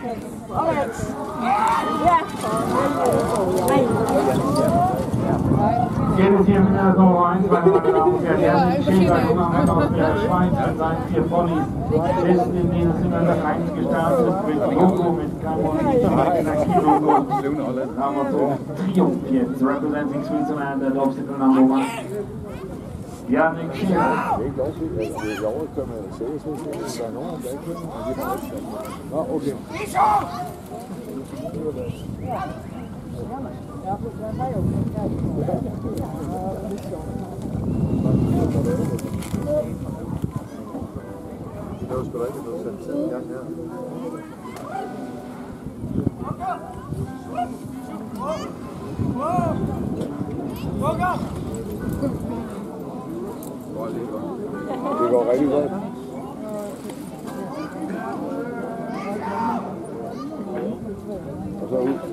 Jedes hier mit der Nummer 1, meine Damen und Herren, Yannik, Scherrer, junger Mann aus der Schweiz mit seinen 4 Ponys. Besten in denen sind wir nach 1 gestartet mit Logo, mit keinem Kilo. Haben wir so Triumph jetzt, representing Switzerland at obstacle number 1. Yannik, Scherrer. Okay. Dat was gelijk, dat is het. Ja. Det går rigtig godt. Og så ud.